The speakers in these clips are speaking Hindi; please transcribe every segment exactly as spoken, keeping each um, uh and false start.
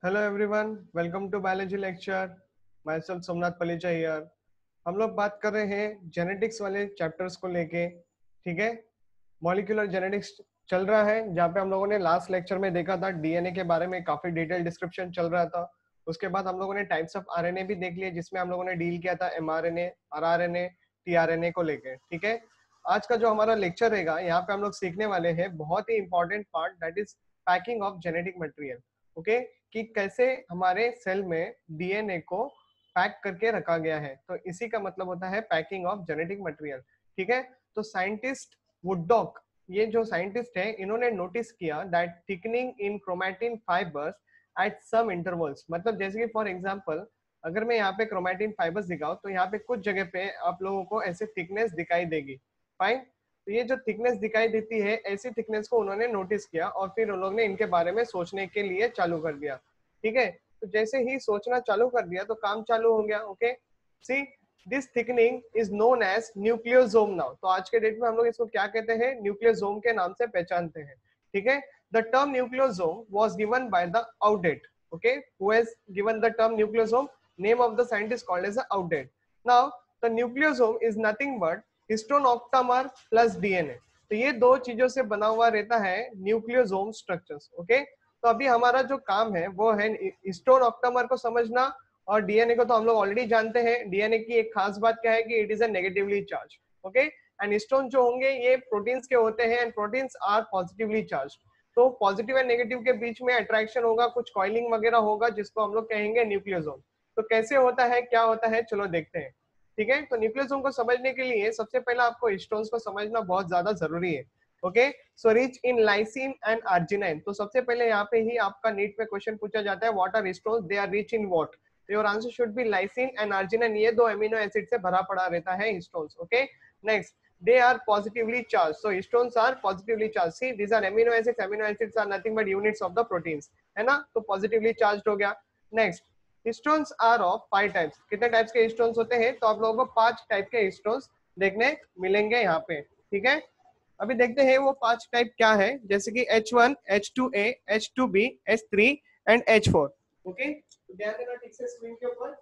Hello everyone, welcome to biology lecture. Myself Somnath Palicha here. हम लोग बात कर रहे हैं जेनेटिक्स वाले चैप्टर्स को लेके। ठीक है, मॉलिक्यूलर जेनेटिक्स चल रहा है, जहाँ पे हम लोगों ने लास्ट लेक्चर में देखा था डीएनए के बारे में काफी डिटेल डिस्क्रिप्शन चल रहा था। उसके बाद हम लोगों ने टाइप्स ऑफ आरएनए भी देख लिए, जिसमें हम लोगों ने डील किया था एमआरएनए, आरआरएनए, टीआरएनए को लेके। ठीक है, आज का जो हमारा लेक्चर रहेगा, यहाँ पे हम लोग सीखने वाले हैं बहुत ही important part, that is packing of genetic material. Okay, कि कैसे हमारे सेल में डीएनए को पैक करके रखा गया है, तो इसी का मतलब होता है पैकिंग ऑफ जेनेटिक मटेरियल। ठीक है, तो साइंटिस्ट वुडॉक, ये जो साइंटिस्ट है, इन्होंने नोटिस किया that thickening in chromatin fibres at some intervals. मतलब जैसे कि फॉर एग्जांपल, अगर मैं यहाँ पे क्रोमैटिन फाइबर्स दिखाऊं, तो यहाँ पे कुछ जगह पे आप लोगों को ऐसे थिकनेस दिखाई देगी। फाइन, तो ये जो थिकनेस दिखाई देती है, ऐसी थिकनेस को उन्होंने नोटिस किया और फिर उन लोगों ने इनके बारे में सोचने के लिए चालू कर दिया। ठीक है, तो जैसे ही सोचना चालू कर दिया तो काम चालू हो गया। Okay, see this thickening is known as nucleosome now. तो आज के डेट में हम लोग इसको क्या कहते हैं? न्यूक्लियोसोम के नाम से पहचानते हैं। ठीक है, the term nucleosome was given by the Oudet. Okay, who has given the term nucleosome? Name of the scientist called as Oudet. Now the nucleosome is nothing but histone octamer plus DNA. तो ये दो चीजों से बना हुआ रहता है न्यूक्लियोसोम स्ट्रक्चर्स। ओके, तो अभी हमारा जो काम है वो है हिस्टोन ऑक्टामर को समझना, और डीएनए को तो हम लोग ऑलरेडी जानते हैं। डीएनए की एक खास बात क्या है कि it is a negatively charge. Okay, and histone जो होंगे ये प्रोटीन्स के होते हैं, and proteins are positively charge. तो पॉजिटिव एंड नेगेटिव के बीच में अट्रैक्शन होगा, कुछ कॉइलिंग वगैरह होगा, जिसको हम लोग कहेंगे न्यूक्लियोसोम। तो कैसे होता है, क्या होता है, चलो देखते हैं। ठीक है, तो न्यूक्लियोसोम को समझने के लिए सबसे पहले आपको हिस्टोन्स को समझना बहुत ज्यादा जरूरी है। Okay, so rich in lysine and arginine. तो सबसे पहले यहाँ पे ही आपका नीट में क्वेश्चन पूछा जाता है, what are histones, they are rich in what? Your answer should be lysine and arginine. ये दो अमीनो एसिड से भरा पड़ा रहता है histones. Okay, next, they are positively charged, so histones are positively charged. See, these are amino acids, amino acids are nothing but units of the proteins, है ना? तो positively charged हो गया। next, histones are of five types. कितने टाइप्स के हिस्टोन्स होते हैं? तो आप लोगों को पांच टाइप के हिस्टोन्स देखने मिलेंगे यहाँ पे। ठीक है, अभी देखते हैं वो पांच टाइप क्या है, जैसे कि H one, H two A, H two B, H three and H four. Okay, तो ध्यान देना ठीक से स्क्रीन के ऊपर।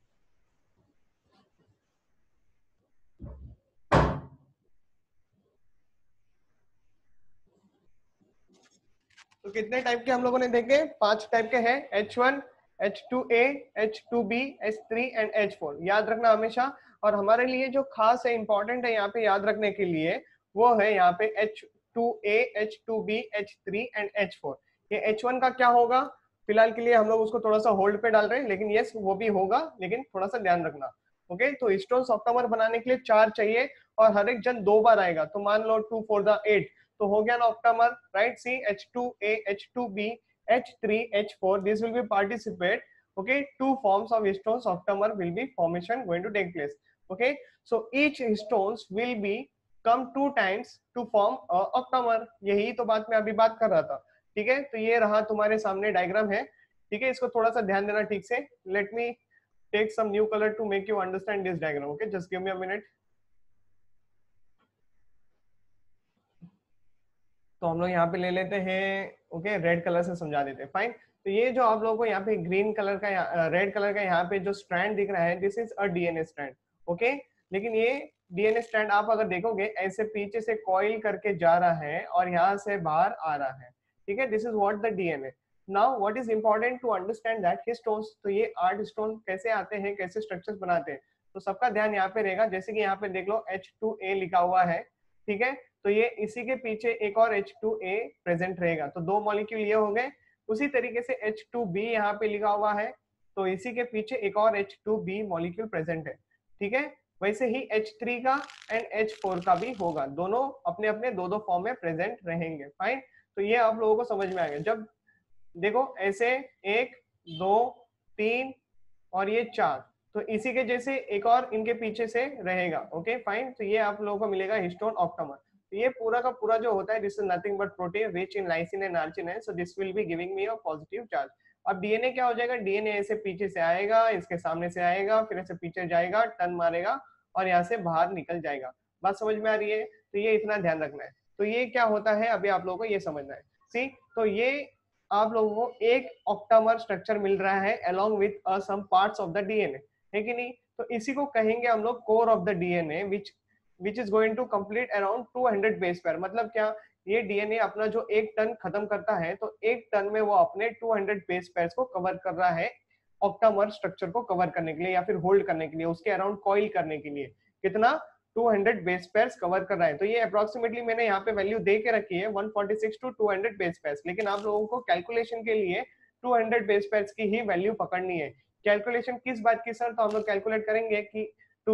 तो कितने टाइप के हम लोगों ने देखे? पांच टाइप के हैं, H one, H two A, H two B, H three and H four. याद रखना हमेशा। और हमारे लिए जो खास है, इंपॉर्टेंट है यहाँ पे याद रखने के लिए, वो है यहाँ पे H two A, H two B, H three and H four. ये एच वन का क्या होगा? फिलहाल के लिए हम लोग उसको थोड़ा सा होल्ड पे डाल रहे हैं, लेकिन यस वो भी होगा, लेकिन थोड़ा सा ध्यान रखना। ओके, तो हिस्टोन ऑक्टामर बनाने के लिए चार चाहिए, और हर एक जन दो बार आएगा। तो मान लो टू फोर द एट, तो हो गया ना octamer, right? See H two A, H two B, H three, H four, this will be participate. Okay, two forms of histones octamer will be formation going to take place. Okay, so each histones will be come two times to form a octamer. यही तो बात मैं अभी बात कर रहा था। ठीक है, तो ये रहा तुम्हारे सामने डायग्राम है। ठीक है, इसको थोड़ा सा ध्यान देना ठीक से। Let me take some new colour to make you understand this diagram. Okay, just give me a minute. तो हम लोग यहाँ पे ले लेते हैं, ओके, रेड कलर से समझा देते हैं। फाइन, तो ये जो आप लोगों को यहाँ पे ग्रीन कलर का, रेड कलर का यहाँ पे जो स्ट्रैंड दिख रहा है, this is a DNA strand. Okay, लेकिन ये डीएनए स्ट्रैंड आप अगर देखोगे, ऐसे पीछे से कॉइल करके जा रहा है और यहाँ से बाहर आ रहा है। ठीक है, this is what the DNA. Now what is important to understand that histones. तो ये आठ हिस्टोन कैसे आते हैं, कैसे स्ट्रक्चर्स बनाते हैं, तो सबका ध्यान यहाँ पे रहेगा। जैसे कि यहाँ पे देख लो एच टू ए लिखा हुआ है। ठीक है, तो ये इसी के पीछे एक और एच टू ए प्रेजेंट रहेगा, तो दो मॉलिक्यूल ये हो गए। उसी तरीके से एच टू बी यहाँ पे लिखा हुआ है, तो इसी के पीछे एक और H two B molecule present है। ठीक है, वैसे ही एच थ्री का एंड एच फोर का भी होगा, दोनों अपने अपने दो दो फॉर्म में प्रेजेंट रहेंगे। फाइन, तो ये आप लोगों को समझ में आएगा। जब देखो ऐसे एक, दो, तीन और ये चार, तो इसी के जैसे एक और इनके पीछे से रहेगा। ओके फाइन, तो ये आप लोगों को मिलेगा हिस्टोन ऑक्टामर। तो ये पूरा का पूरा जो होता है, this is nothing but protein rich in lysine and arginine, so this will be giving me a positive charge. अब डीएनए क्या हो जाएगा? डीएनए ऐसे पीछे से आएगा, इसके सामने से आएगा, फिर ऐसे पीछे जाएगा, टर्न मारेगा और यहाँ से बाहर निकल जाएगा। बात समझ में आ रही है? तो ये इतना ध्यान रखना है। तो ये क्या होता है अभी आप लोगों को ये समझना है। सी, तो ये आप लोगों को एक ऑक्टामर स्ट्रक्चर मिल रहा है along with uh, some parts of the D N A, है कि नहीं? तो इसी को कहेंगे हम लोग core of the DNA, which which is going to complete around two hundred base pair. मतलब क्या, ये डीएनए अपना जो एक टन खत्म करता है तो एक टन में वो अपने टू हंड्रेड बेस पेयर्स को कवर कर रहा है, ऑक्टामर स्ट्रक्चर को कवर करने के लिए या फिर होल्ड करने के लिए, उसके अराउंड कॉइल करने के लिए कितना two hundred base pairs cover कर रहा है। तो ये अप्रोक्सीमेटली मैंने यहाँ पे वैल्यू दे के रखी है one forty six to two hundred base pairs, लेकिन आप लोगों को कैलकुलेशन के लिए टू हंड्रेड बेस पेयर्स की ही वैल्यू पकड़नी है। कैलकुलेशन किस बात की सर? तो हम लोग कैलकुलेट करेंगे कि to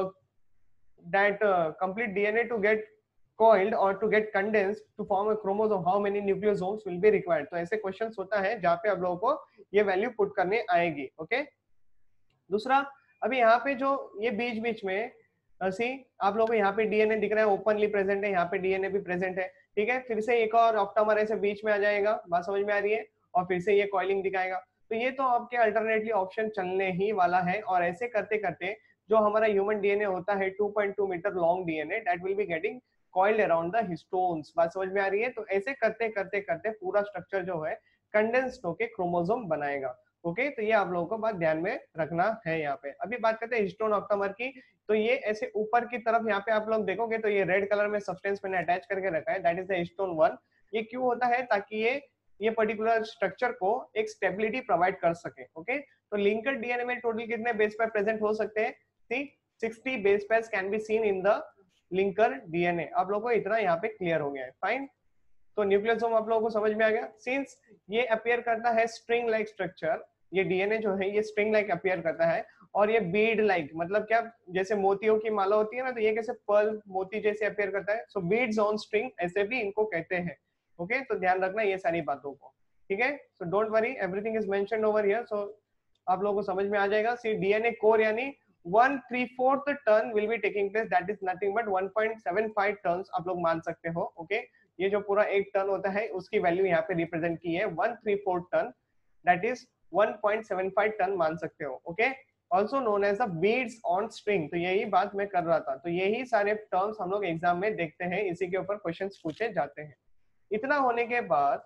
that complete DNA to get coiled or to get condensed to form a chromosome, how many nucleosomes will be required। तो ऐसे क्वेश्चंस होता है जहाँ पे आप लोगों को ये वैल्यू पुट करने आएगी। ओके, दूसरा, अभी यहाँ पे जो ये बीच बीच में सी आप लोगों को यहाँ पे डीएनए दिख रहा है, ओपनली प्रेजेंट है, यहाँ पे डीएनए भी प्रेजेंट है, ठीक है। फिर से एक और ऑक्टामर ऐसे बीच में आ जाएगा, बात समझ में आ रही है, और फिर से ये कॉइलिंग दिखाएगा। तो ये तो आपके अल्टरनेटली ऑप्शन चलने ही वाला है, और ऐसे करते करते जो हमारा ह्यूमन डीएनए होता है two point two metre long DNA, that will be getting coiled around the histones. बात समझ में आ रही है? तो ऐसे करते करते करते पूरा स्ट्रक्चर जो है कंडेंस्ड होके क्रोमोसोम बनाएगा। ओके, तो ये आप लोगों को बात ध्यान में रखना है। यहाँ पे अभी बात करते हैं हिस्टोन ऑक्टामर की। तो ये ऐसे ऊपर की तरफ यहाँ पे आप लोग देखोगे तो ये रेड कलर में सब्सटेंस मैंने अटैच करके रखा है, that is the histone one. ये क्यों होता है? ताकि ये ये पर्टिकुलर स्ट्रक्चर को एक स्टेबिलिटी प्रोवाइड कर सके। ओके, तो लिंकर डीएनए में टोटल कितने बेस पेयर प्रेजेंट हो सकते हैं? See sixty base pairs can be seen in the linker DNA. आप लोगों को इतना यहाँ पे क्लियर हो गया है, फाइन। तो न्यूक्लियोसोम आप लोगों को समझ में आ गया। सिंस ये अपीयर करता है स्ट्रिंग लाइक स्ट्रक्चर, ये डीएनए जो है ये स्ट्रिंग लाइक अपीयर करता है, और ये बीड लाइक, मतलब क्या, जैसे मोतियों की माला होती है ना, तो ये कैसे पर्ल मोती जैसे अपीयर करता है, सो बीड्स ऑन स्ट्रिंग ऐसे भी इनको कहते हैं। ओके, तो ध्यान रखना ये सारी बातों को, ठीक है। So don't worry, everything is mentioned over here, so आप लोगों को समझ में आ जाएगा। सी डीएनए कोर यानी one three fourth ton will be taking place, that is nothing but one point seven five tons आप लोग मान सकते हो। Okay okay? ये जो पूरा एक टन होता है उसकी वैल्यू यहाँ पे रिप्रेजेंट की है one three fourth ton, that is one point seven five ton मान सकते हो। Okay, also known as the beads on string. तो यही बात मैं कर रहा था, तो यही सारे टर्म्स हम लोग एग्जाम में देखते हैं, इसी के ऊपर क्वेश्चंस पूछे जाते हैं। इतना होने के बाद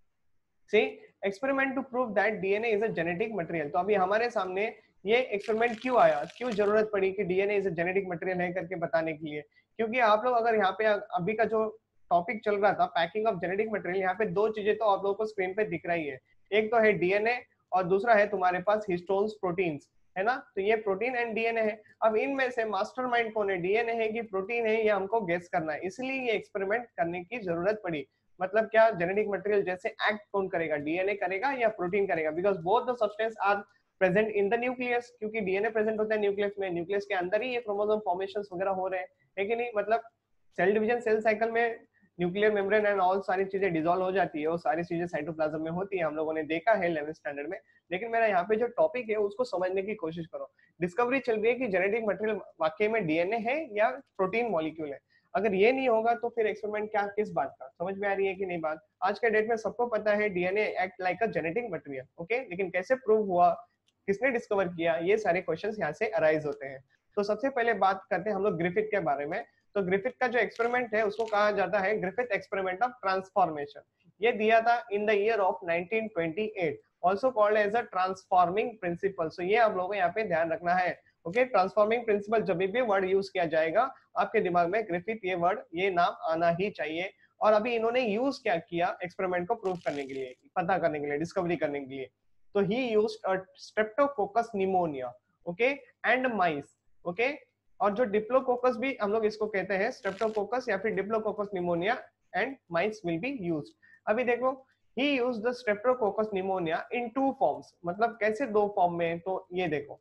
see experiment to prove that DNA is a genetic material. तो अभी हमारे सामने ये एक्सपेरिमेंट क्यों आया, क्यों जरूरत पड़ी कि DNA is a genetic material है करके बताने के लिए? क्योंकि आप लोग अगर यहाँ पे अभी का जो टॉपिक चल रहा था पैकिंग ऑफ जेनेटिक मटेरियल, यहाँ पे दो चीजें तो आप लोगों को स्क्रीन पे दिख रही है, एक तो है डीएनए और दूसरा है तुम्हारे पास हिस्टोन्स, प्रोटीन्स, है ना। तो ये प्रोटीन एंड डीएनए है। अब इनमें से मास्टरमाइंड कौन है, डीएनए है कि प्रोटीन है, ये हमको गेस करना है, इसलिए ये एक्सपेरिमेंट करने की जरूरत पड़ी। मतलब क्या, जेनेटिक मटेरियल जैसे एक्ट कौन करेगा, डीएनए करेगा या प्रोटीन करेगा? Because both the substance are present in the nucleus, क्योंकि डीएनए प्रेजेंट होता है न्यूक्लियस में, न्यूक्लियस के अंदर ही ये क्रोमोसोम फॉर्मेशंस वगैरह हो रहे हैं, है कि नहीं। मतलब सेल डिवीजन, सेल साइकिल में न्यूक्लियर मेम्ब्रेन एंड ऑल सारी चीजें डिसॉल्व हो जाती है, वो सारी चीजें साइटोप्लाज्म में होती है, हम लोगों ने देखा है इलेवेंथ स्टैंडर्ड में। लेकिन मेरा यहाँ पे जो टॉपिक है उसको समझने की कोशिश करो। डिस्कवरी चल रही है कि जेनेटिक मटेरियल वाकई में डीएनए है या प्रोटीन मॉलिक्यूल है। अगर ये नहीं होगा तो फिर एक्सपेरिमेंट क्या, किस बात का? समझ में आ रही है कि नहीं बात? आज के डेट में सबको पता है DNA act like a genetic material. Okay, लेकिन कैसे प्रूव हुआ, किसने डिस्कवर किया, ये सारे क्वेश्चंस यहाँ से अराइज होते हैं। तो सबसे पहले बात करते हैं हम लोग ग्रिफिथ के बारे में। तो ग्रिफिथ का जो एक्सपेरिमेंट है उसको कहा जाता है ग्रिफिथ एक्सपेरिमेंट ऑफ ट्रांसफॉर्मेशन। ये दिया था in the year of nineteen twenty eight, also called as a transforming principle. So ये आप लोगों को यहाँ पे ध्यान रखना है। ओके, ट्रांसफॉर्मिंग प्रिंसिपल, जब भी वर्ड यूज किया जाएगा आपके दिमाग में ग्रिफिथ ये वर्ड, ये नाम आना ही चाहिए। और अभी इन्होंने यूज क्या किया एक्सपेरिमेंट को प्रूव करने के लिए, पता करने के लिए, डिस्कवरी करने के लिए? तो he used a Streptococcus pneumoniae, okay, and mice. Okay, और जो डिप्लोकोकस भी हम लोग इसको कहते हैं, स्ट्रेप्टोकोकस या फिर Diplococcus pneumoniae and mice will be used. अभी देखो, he used the Streptococcus pneumoniae in two forms. मतलब कैसे, दो फॉर्म में? तो ये देखो,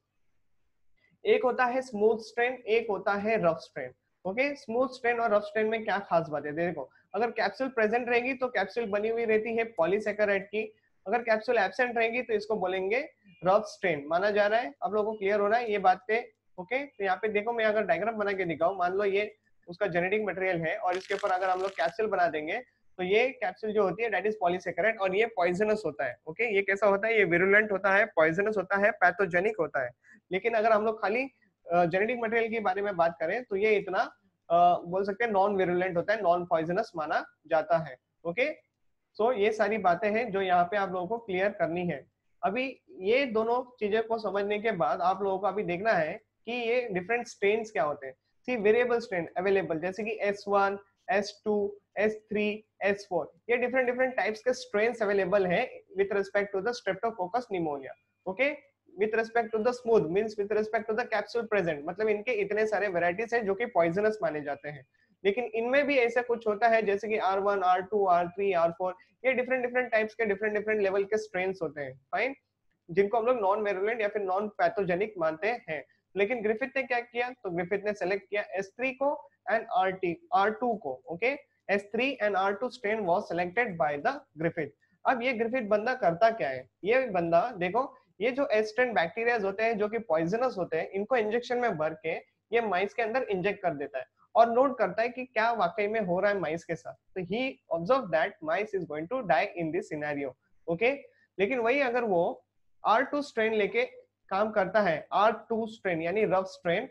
एक होता है स्मूथ स्ट्रेन, एक होता है rough strain. Okay, smooth strain और रफ स्ट्रेन में क्या खास बात है? देखो, अगर कैप्सूल प्रेजेंट रहेगी तो कैप्सूल बनी हुई रहती है पॉलीसैकेराइड की, अगर कैप्सूल एब्सेंट रहेगी तो इसको बोलेंगे रफ स्ट्रेन माना जा रहा है। आप लोगों को क्लियर हो रहा है ये बात पे? ओके, तो यहाँ पे देखो, मैं अगर डायग्राम बना के दिखाऊं, मान लो ये उसका जेनेटिक मटेरियल है और इसके ऊपर अगर हम लोग कैप्सूल बना देंगे तो ये कैप्सूल जो होती है दैट इज पॉलीसैकेराइड, और ये पॉइजनस होता है। ओके, ये कैसा होता है? ये विरुलेंट होता है, पॉइजनस होता है, पैथोजेनिक होता है। लेकिन अगर हम लोग खाली जेनेटिक मटेरियल के बारे में बात करें तो ये इतना Uh, बोल सकते हैं नॉन विरुलेंट होता है, नॉन पॉइजनस माना जाता है। ओके, सो so, ये सारी बातें हैं जो यहाँ पे आप लोगों को क्लियर करनी है। अभी ये दोनों चीजें को समझने के बाद आप लोगों को अभी देखना है कि ये डिफरेंट स्ट्रेन्स क्या होते हैं। सी वेरिएबल स्ट्रेन अवेलेबल जैसे कि S one, S two, S three, S four, ये डिफरेंट डिफरेंट टाइप्स के स्ट्रेन्स अवेलेबल है with respect to the Streptococcus pneumoniae. Okay, with respect to the smooth means with respect to the capsule present, मतलब इनके इतने सारे वेराइटीज हैं जो कि पॉइजनस माने जाते हैं। लेकिन इनमें भी ऐसा कुछ होता है जैसे कि R one, R two, R three, R four, ये डिफरेंट डिफरेंट टाइप्स के डिफरेंट डिफरेंट लेवल के स्ट्रेन्स होते हैं, फाइन, जिनको हम लोग नॉन वेरुलेंट या फिर नॉन पैथोजेनिक मानते हैं। लेकिन ग्रिफिथ ने क्या किया, तो ग्रिफिथ ने सेलेक्ट किया एस थ्री को and R T R two को। Okay, S three and R two strain was selected by the Griffith. अब ये ग्रिफिथ बंदा करता क्या है, ये बंदा देखो, ये जो एस स्ट्रेन बैक्टीरिया होते हैं जो कि पॉइजनस होते हैं, इनको इंजेक्शन में भर के ये माइस के अंदर इंजेक्ट कर देता है और नोट करता है कि क्या वाकई में हो रहा है माइस के साथ। तो he observe that mice is going to die in this scenario. Okay, लेकिन वही अगर वो आर टू स्ट्रेन लेके काम करता है, आर टू स्ट्रेन यानी रफ स्ट्रेन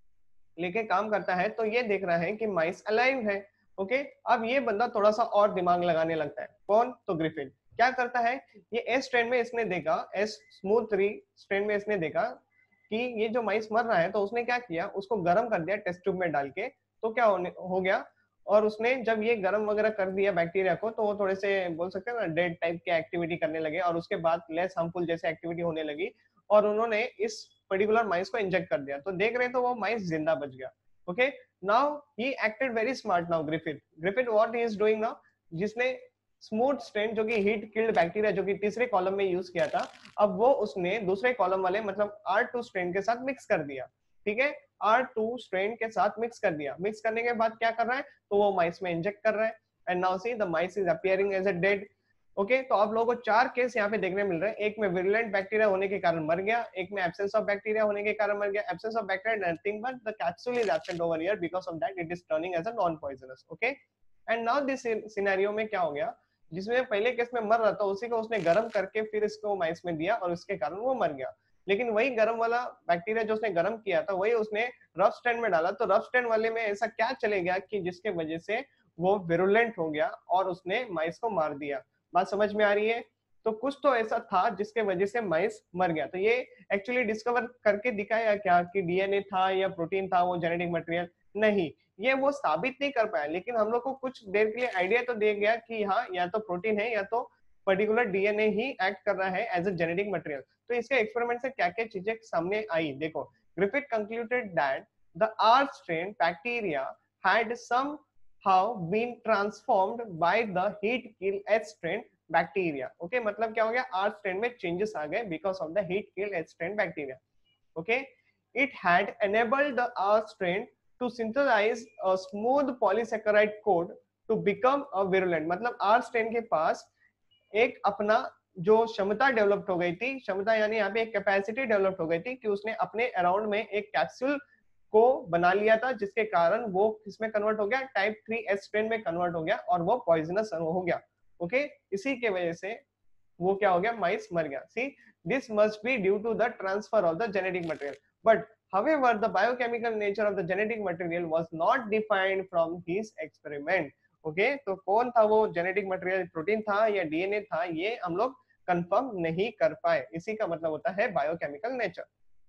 लेके काम करता है, तो ये देख रहा है कि माइस अलाइव है। ओके, अब ये बंदा थोड़ा सा और दिमाग लगाने लगता है। कौन, तो ग्रिफिथ क्या करता है, ये एस स्ट्रेन में इसने देखा, एस स्मूथ थ्री स्ट्रेन में इसने देखा कि ये जो माइस मर रहा है, तो उसने क्या किया, उसको गर्म कर दिया टेस्ट ट्यूब में डाल के। तो क्या होने हो गया, और उसने जब ये गर्म वगैरह कर दिया बैक्टीरिया को, तो वो थोड़े से बोल सकते हैं ना डेड टाइप की एक्टिविटी करने लगे, और उसके बाद लेस हार्मफुल जैसे एक्टिविटी होने लगी, और उन्होंने इस पर्टिकुलर माइस को इंजेक्ट कर दिया। तो देख रहे तो वो माइस जिंदा बच गया। Okay, now he acted very smart. Now Griffith Griffith what he is doing now, जिसने स्मूथ स्ट्रेन जो कि हीट किल्ड बैक्टीरिया जो कि तीसरे कॉलम में यूज किया था, अब वो उसने दूसरे कॉलम वाले मतलब आर टू स्ट्रेन के साथ मिक्स कर दिया। ठीक है, आर टू स्ट्रेन के साथ मिक्स कर दिया। मिक्स करने के बाद क्या कर रहा है, तो वो माइस में इंजेक्ट कर रहा है, and now see the mice is appearing as a dead. Okay, तो आप लोगों को चार केस यहाँ पे देखने मिल रहे हैं। एक में विरुलेंट बैक्टीरिया होने के कारण मर गया, एक में एब्सेंस ऑफ बैक्टीरिया होने के कारण मर गया। Absence of bacteria nothing but the capsule is absent over here, because of that it is turning as a non poisonous. Okay, and now this scenario में क्या हो गया, जिसमें पहले केस में मर रहा था उसी को उसने गर्म करके फिर इसको माइस में दिया और उसके कारण वो मर गया। लेकिन वही गर्म वाला बैक्टीरिया जो उसने गर्म किया था, वही उसने रफ स्ट्रेन में डाला, तो रफ स्ट्रेन वाले में ऐसा क्या चले गया कि जिसके वजह से वो विरुलेंट हो गया और उसने माइस को मार दिया। बात समझ में आ रही है? तो कुछ तो ऐसा था जिसके वजह से माइस मर गया। तो ये एक्चुअली डिस्कवर करके दिखाया क्या कि डीएनए था या प्रोटीन था वो जेनेटिक मटेरियल? नहीं, ये वो साबित नहीं कर पाया, लेकिन हम लोग को कुछ देर के लिए आइडिया तो दे गया कि हाँ, या तो प्रोटीन है या तो पर्टिकुलर डीएनए ही एक्ट कर रहा है एज अ जेनेटिक मटेरियल। तो इसके एक्सपेरिमेंट से क्या क्या चीजें सामने आई, देखो। Griffith concluded that the R strain bacteria had somehow been transformed by the heat kill H strain bacteria. Okay, मतलब क्या हो गया, आर स्ट्रेन में चेंजेस आ गए because of the heat kill H strain bacteria. Okay, it had enabled the R strain to synthesize a smooth polysaccharide code to become a virulent। मतलब R strain के पास एक अपना जो क्षमता डेवलप हो गई थी, क्षमता यानी यहाँ पे एक कैपेसिटी डेवलप हो गई थी कि उसने अपने अराउंड में एक कैप्सूल को बना लिया था, जिसके कारण वो किसमें कन्वर्ट हो गया, टाइप थ्री एच स्ट्रेन में कन्वर्ट हो गया और वो पॉइजनस हो गया। ओके, इसी के वजह से वो क्या हो गया, माइस मर गया। See, this must be due to the transfer of the genetic material, but however the biochemical nature of the genetic material was not defined from his experiment। Okay, तो कौन था वो जेनेटिक मटेरियल, प्रोटीन था या डीएनए था, ये हम लोग कंफर्म नहीं कर पाए। इसी का मतलब होता है बायोकेमिकल नेचर।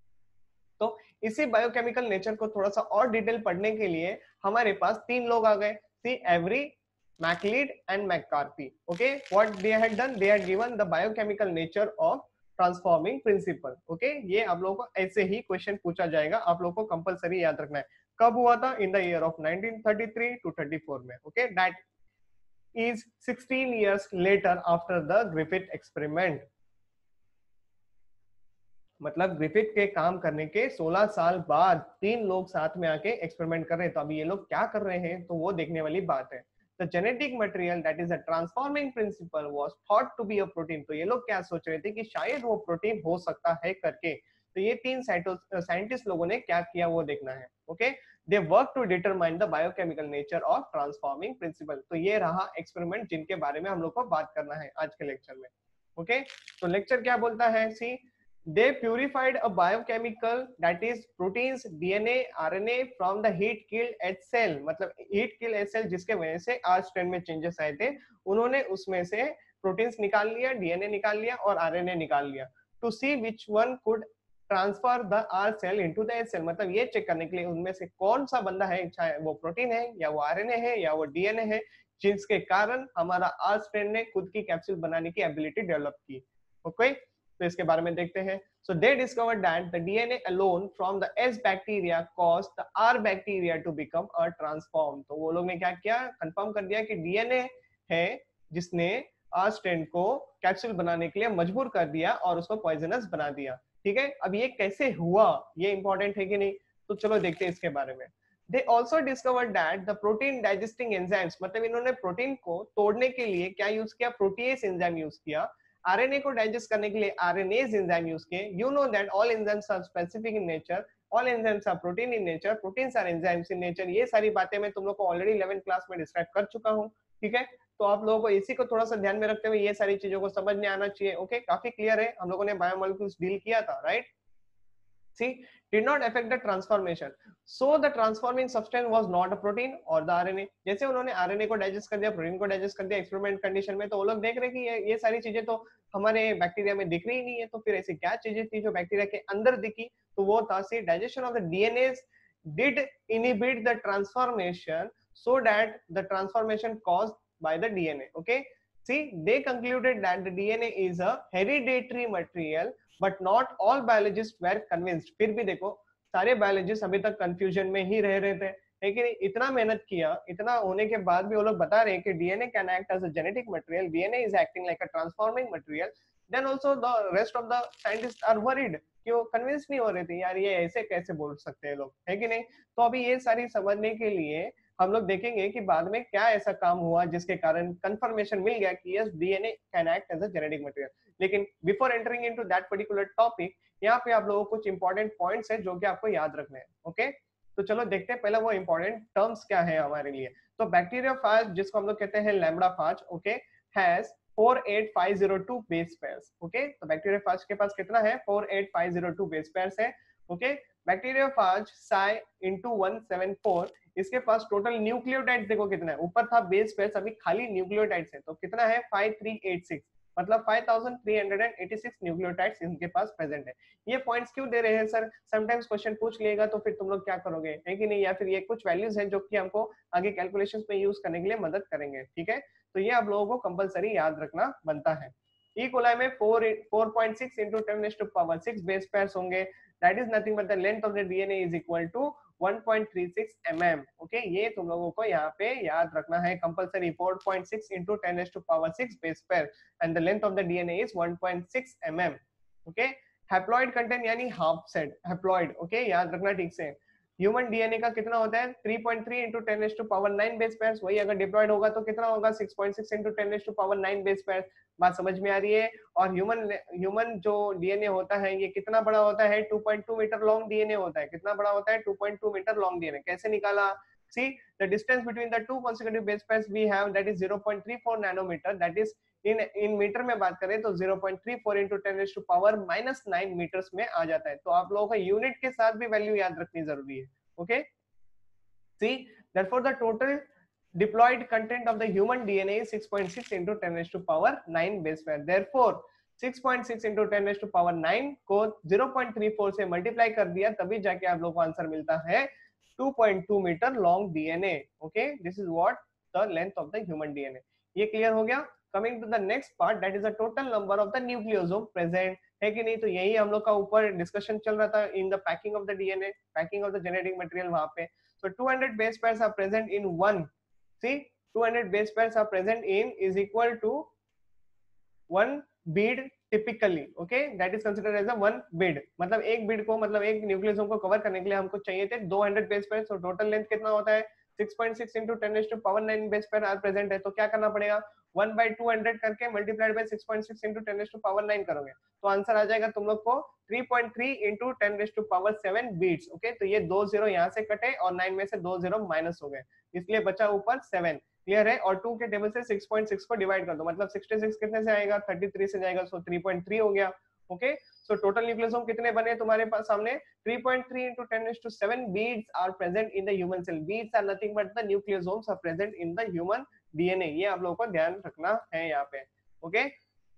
तो इसी बायोकेमिकल नेचर को थोड़ा सा और डिटेल पढ़ने के लिए हमारे पास तीन लोग आ गए, see Avery, MacLeod and McCarthy. Okay, what they had done, they had given the biochemical nature of transforming principle. Okay, ये आप लोगों को ऐसे ही क्वेश्चन पूछा जाएगा, आप लोगों को कंपलसरी याद रखना है। कब हुआ था, in the year of nineteen thirty three to thirty four में। Okay, that is sixteen years later after the Griffith experiment. मतलब ग्रिफिथ के काम करने के सोलह साल बाद तीन लोग साथ में आके एक्सपेरिमेंट कर रहे हैं। तो अभी ये लोग क्या कर रहे हैं, तो वो देखने वाली बात है। The genetic material that is a transforming principle was thought to be a protein। तो ये लोग क्या सोच रहे थे कि शायद वो प्रोटीन हो सकता है करके। तो ये तीन साइंटिस्ट लोगों ने क्या किया वो देखना है। Okay, they work to determine the biochemical nature of transforming principle. तो ये रहा एक्सपेरिमेंट जिनके बारे में हम लोग को बात करना है आज के लेक्चर में। ओके, तो लेक्चर क्या बोलता है, सी they purified a biochemical that is proteins, D N A, R N A from the heat killed H cell, मतलब heat killed H cell जिसके वजह से R strand में changes आए थे, उन्होंने उसमें से प्रोटीन्स निकाल लिया, D N A निकाल लिया और R N A निकाल लिया to see which one could transfer the R cell into the H cell, मतलब ये चेक करने के लिए उनमें से कौन सा बंदा है, चाहे वो प्रोटीन है या वो R N A है या वो D N A है, जिसके कारण हमारा R strand ने खुद की कैप्सूल बनाने की एबिलिटी डेवलप की. ओके, तो इसके बारे में देखते हैं. So they discovered that the D N A alone from the S bacteria caused the R bacteria to become a transform. तो वो लोग ने क्या किया, कंफर्म कर दिया कि D N A है जिसने R strand को कैप्सूल बनाने के लिए मजबूर कर दिया और उसको पॉइजनस बना दिया. ठीक है, अब ये कैसे हुआ, ये इंपॉर्टेंट है कि नहीं, तो चलो देखते हैं इसके बारे में. They also discovered that the protein digesting enzymes, मतलब इन्होंने प्रोटीन को तोड़ने के लिए क्या यूज किया, प्रोटीएस एंजाइम यूज किया. आरएनए को डाइजेस्ट करने के लिए आरएनएज एंजाइम यूज किए. You know that all enzymes are specific in nature, all enzymes are protein in nature, proteins are enzymes in nature. ये सारी बातें मैं तुम लोग को ऑलरेडी इलेवेंथ क्लास में डिस्क्राइब कर चुका हूँ. ठीक है, तो आप लोगों को इसी को थोड़ा सा ध्यान में रखते हुए ये सारी चीजों को समझने आना चाहिए. ओके, काफी क्लियर है, हम लोगों ने बायोमोलिक्यूल्स डील किया था, right. See, did not affect the transformation. So the transforming substance was not a protein or the R N A. जैसे उन्होंने R N A को डाइजेस्ट कर दिया, प्रोटीन को डाइजेस्ट कर दिया एक्सपेरिमेंट कंडीशन में, तो वो लोग देख रहे कि ये, ये सारी चीजें तो हमारे बैक्टीरिया में दिख रही नहीं है. तो फिर ऐसी क्या चीजें थी जो बैक्टीरिया के अंदर दिखी, तो वो था see digestion of the DNAs did inhibit the transformation so that the transformation caused by the D N A. Okay, see, they concluded that the D N A is a hereditary material, but not all biologists were convinced. फिर भी देखो सारे बायोलॉजिस्ट अभी तक कंफ्यूजन में ही रह रहे थे, लेकिन इतना मेहनत किया, इतना होने के बाद भी वो लोग बता रहे हैं कि DNA can act as a genetic material, DNA is acting like a transforming material. Then also the rest of the scientist are worried कि वो कन्विंस नहीं हो रहे थे, यार ये ऐसे कैसे बोल सकते हैं लोग, है कि नहीं. तो अभी ये सारी समझने के लिए हम लोग देखेंगे कि बाद में क्या ऐसा काम हुआ जिसके कारण कंफर्मेशन मिल गया कि yes DNA can act as a genetic material. लेकिन before entering into that particular topic, यहाँ पे आप लोगों को कुछ इंपॉर्टेंट पॉइंट्स है जो कि आपको याद रखने हैं. ओके, तो चलो देखते हैं पहले वो इंपॉर्टेंट टर्म्स क्या है हमारे लिए. तो बैक्टीरियोफाज, जिसको हम लोग कहते हैं lambda phage, okay, has four eight five zero two base pairs. Okay, तो बैक्टीरियोफाज के पास कितना है, four eight five zero two base pairs है. Okay, bacteriophage psi into one seven four, इसके पास टोटल न्यूक्लियोटाइड्स देखो कितना है, ऊपर था बेस पेयर्स, अभी खाली न्यूक्लियोटाइड्स है, तो कितना है फाइव थ्री एट सिक्स, मतलब five thousand three hundred eighty six nucleotides इनके पास प्रेजेंट है. ये पॉइंट्स क्यों दे रहे हैं सर, समटाइम्स क्वेश्चन पूछ लेगा तो फिर तुम लोग क्या करोगे, है कि नहीं, या फिर ये कुछ वैल्यूज हैं जो कि हमको आगे कैलकुलेशंस में यूज करने के लिए मदद करेंगे. ठीक है, तो ये आप लोगों को कंपलसरी याद रखना बनता है. ई कोलाई में four point six into ten raised to power six base pairs होंगे. That is nothing but the length of the DNA is equal to one point three six mm. Okay, ये तुम लोगों को यहाँ पे याद रखना है compulsory. Four point six into ten raised to power six base pair and the length of the DNA is one point six mm. Okay, haploid content यानी हाफ सेट हैप्लॉइड. ओके, याद रखना ठीक से. ह्यूमन डीएनए का कितना होता है, three point three into ten raised to power nine base pairs. वही अगर डिप्लॉयड होगा तो कितना होगा, six point six into ten raised to power nine base pairs. बात समझ में आ रही है. और ह्यूमन ह्यूमन जो डीएनए होता है ये कितना बड़ा होता है, two point two metre long DNA होता है. कितना बड़ा होता है, two point two metre long DNA. कैसे निकाला, see the distance between the two consecutive base pairs we have, that is zero point three four nanometer, that is in in metre में बात करें तो zero point three four into ten raised to power minus nine metres में आ जाता है. तो आप लोगों को यूनिट के साथ भी वैल्यू याद रखनी जरूरी है. Okay, see therefore the total diploid content of the human D N A is six point six into ten raised to power nine base pair. Therefore six point six into ten raised to power nine को zero point three four से मल्टीप्लाई कर दिया, तभी जाके आप लोगों को आंसर मिलता है two point two metre long DNA. Okay, this is what the length of the human DNA. ये क्लियर हो गया. Coming to the next part, that is the total number of the nucleosome present, है कि नहीं. तो यही हम लोग का ऊपर डिस्कशन चल रहा था in the packing of the DNA, packing of the genetic material. वहां पे so two hundred base pairs are present in one. See, two hundred base pairs are present in is equal to one bead typically. Okay, that is considered as a one bead. मतलब एक bead को, मतलब एक न्यूक्लियोसोम को कवर करने के लिए हमको चाहिए थे टू हंड्रेड base pairs. तो टोटल लेंथ कितना होता है, six point six into ten raised to power nine base pair are present है. तो क्या करना पड़ेगा, वन by टू हंड्रेड करके multiplied by six point six into ten raised to power nine करोगे तो आंसर आ जाएगा तुम लोग को three point three into ten raised to power seven beats. Okay, तो ये दो जीरो यहाँ से कटे और नाइन में से दो जीरो माइनस हो गए, इसलिए बचा ऊपर सेवन. क्लियर है. और टू के टेबल से सिक्स पॉइंट सिक्स को डिवाइड कर दो, मतलब सिक्सटी सिक्स कितने से आएगा, थर्टी थ्री से जाएगा, सो थ्री पॉइंट थ्री हो गया. ओके, सो टोटल न्यूक्लियोसोम कितने बने तुम्हारे पास सामने, three point three into ten raised to seven beads are present in the human cell. Beads are nothing but the nucleosomes are present in the human D N A. ये आप लोगों को ध्यान रखना है यहाँ पे. Okay,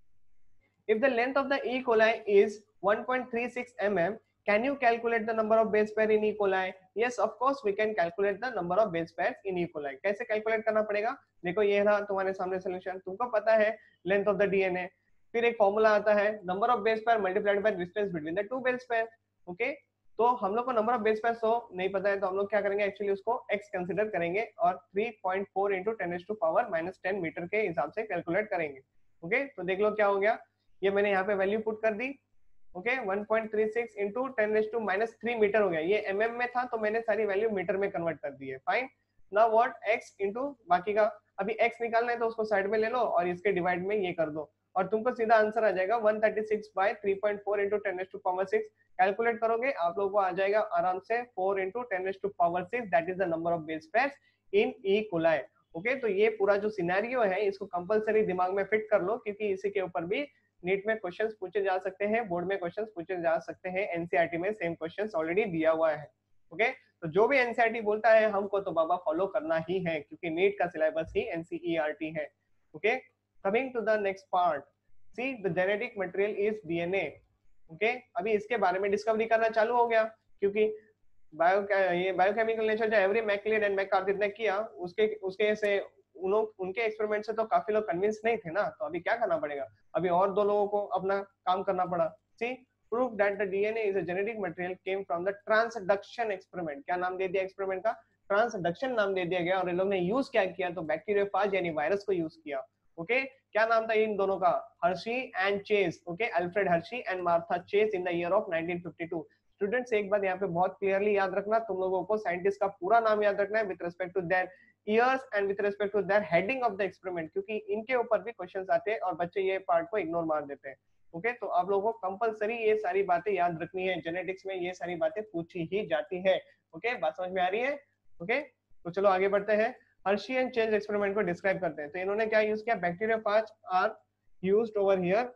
if the length of the E. coli is one point three six millimeters, can you calculate the number of base pair in E. coli? Yes, of course we can calculate the number of base pairs in E. coli. कैसे calculate करना पड़ेगा, देखो ये रहा तुम्हारे सामने solution. तुमको पता है length of the D N A, फिर एक फॉर्मूला आता है number of base pair multiplied by distance between the two base pair. okay? तो हम लोग को नंबर ऑफ बेस पेयर तो नहीं पता है, तो हम लोग क्या करेंगे, एक्चुअली उसको x कंसीडर करेंगे और three point four into ten raised to power minus ten metre के हिसाब से कैलकुलेट करेंगे. Okay okay? तो देख लो क्या हो गया, ये मैंने यहाँ पे वैल्यू पुट कर दी. Okay, one point three six into ten raised to minus three metre हो गया. ये mm में था तो मैंने सारी वैल्यू मीटर में कन्वर्ट कर दी है. Fine, now what, x into बाकी का, अभी x निकालना है तो उसको साइड में ले लो और इसके डिवाइड में ये कर दो और तुमको सीधा आंसर आ जाएगा one thirty-six by three point four into ten raised to power six. Calculate करोगे आप लोगों को आ जाएगा आराम से four into ten raised to power six, that is the number of base pairs in E coli. Okay, तो ये पूरा जो सिनेरियो है इसको कंपलसरी दिमाग में फिट कर लो, क्योंकि इसी के ऊपर भी नीट में क्वेश्चंस पूछे जा सकते हैं, बोर्ड में क्वेश्चंस पूछे जा सकते हैं, एनसीईआरटी में सेम क्वेश्चंस ऑलरेडी दिया हुआ है. ओके, तो जो भी एनसीईआरटी बोलता है हमको तो बाबा फॉलो करना ही है, क्योंकि नीट का सिलेबस ही एनसीईआरटी है. Okay, coming to the next part, see the genetic material is DNA. Okay, अभी इसके बारे में डिस्कवरी करना चालू हो गया, क्योंकि बायो ये बायोकेमिकल नेचर जो एवरी मैकलियड एंड मैककार्थिक ने किया, उसके उसके से उन उनके एक्सपेरिमेंट से तो काफी लोग कन्विंस नहीं थे ना, तो अभी क्या करना पड़ेगा, अभी और दो लोगों को अपना काम करना पड़ा. See prove that the DNA is a genetic material came from the transduction experiment. क्या नाम दे दिया एक्सपेरिमेंट का, ट्रांसडक्शन नाम दे दिया गया. और इन लोगों ने यूज क्या किया, तो बैक्टीरियोफाज यानी वायरस को यूज किया. Okay okay? क्या नाम था इन दोनों का, Hershey and Chase. Okay, Alfred Hershey and Martha Chase in the year of nineteen fifty-two. Students एक बात यहाँ पे बहुत क्लियरली याद रखना, तुम लोगों को साइंटिस्ट का पूरा नाम याद रखना है with respect to their years and with respect to their heading of the experiment, क्योंकि इनके ऊपर भी क्वेश्चंस आते हैं और बच्चे ये पार्ट को इग्नोर मार देते हैं. Okay okay? तो आप लोगों को कंपलसरी ये सारी बातें याद रखनी है, जेनेटिक्स में ये सारी बातें पूछी ही जाती है. Okay okay? बात समझ में आ रही है. Okay okay? तो चलो आगे बढ़ते हैं, हर्शी एंड चेज एक्सपेरिमेंट को डिस्क्राइब करते हैं. तो इन्होंने क्या यूज किया, bacteriophage are used over here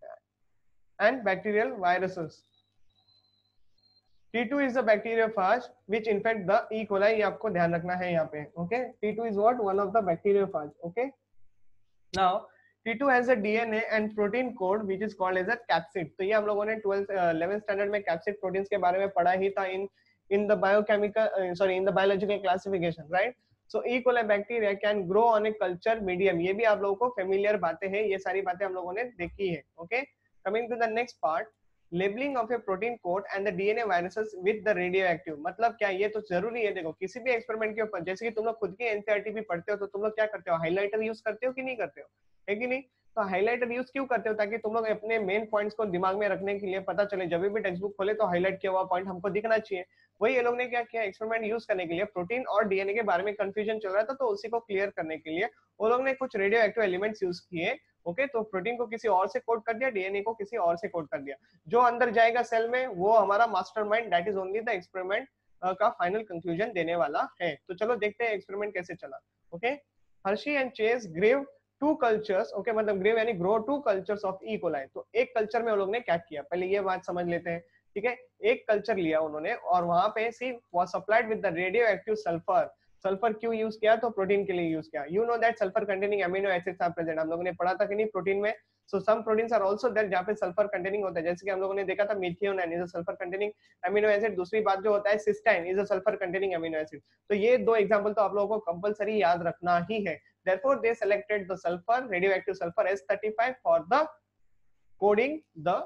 and bacterial viruses. T two is the bacteriophage which infect the E. coli. ये आपको ध्यान रखना है यहाँ पे. Okay, T two is what, one of the bacteriophage. Okay, now T two has a D N A and protein code which is called as a capsid. तो ये हम लोगों ने twelfth eleventh standard में capsid proteins के बारे में पढ़ा ही था in in the biochemical uh, sorry in the biological classification, right? So E. coli bacteria can grow on a culture medium. ये भी आप लोगों को familiar बातें हैं, ये सारी बातें हम लोगों ने देखी है. Okay, coming to the next part, labelling of a protein code and the DNA viruses with the radioactive. मतलब क्या, ये तो जरूरी है. देखो किसी भी एक्सपेरिमेंट के ऊपर, जैसे कि तुम लोग खुद की एनसीईआरटी भी पढ़ते हो, तो तुम लोग क्या करते हो, हाइलाइटर यूज करते हो कि नहीं करते हो, है कि नहीं. तो हाइलाइटर यूज क्यों करते हो, ताकि तुम लोग अपने मेन पॉइंट्स को दिमाग में रखने के लिए पता चले, जब भी टेक्स्ट बुक खोले तो हाईलाइट किया हुआ पॉइंट हमको दिखना चाहिए. वही ये लोग ने क्या किया, एक्सपेरिमेंट यूज करने के लिए, प्रोटीन और डीएनए के बारे में कंफ्यूजन चल रहा था, तो उसी को क्लियर करने के लिए वो लोग ने कुछ रेडियो एक्टिव एलिमेंट्स यूज किए. ओके okay, तो प्रोटीन को किसी और से कोड कर दिया, डीएनए को किसी और से कोड कर दिया. जो अंदर जाएगा सेल में वो हमारा mastermind, that is only the experiment का फाइनल कंक्लूजन देने वाला है. तो चलो देखते हैं एक्सपेरिमेंट कैसे चला. Okay, Hershey and Chase grew two cultures. Okay, मतलब ग्रेव यानी grow two cultures of E coli. तो एक कल्चर में वो लोग ने क्या किया, पहले ये बात समझ लेते हैं. ठीक है, एक कल्चर लिया उन्होंने और वहां पे see was supplied with the radio active sulphur. Sulphur क्यों यूज किया, तो प्रोटीन के लिए यूज किया. You know that sulphur containing amino acids are present. हम लोगों ने पढ़ा था कि नहीं प्रोटीन में. So some proteins are also there जहां पे सल्फर कंटेनिंग होता है, जैसे कि हम लोगों ने देखा था methionine is a sulphur containing amino acid. दूसरी बात जो होता है cysteine is a sulphur containing amino acid. तो ये दो एग्जांपल तो आप लोगों को कंपलसरी याद रखना ही है. Therefore they selected the sulphur, radioactive sulphur S thirty-five for the coding the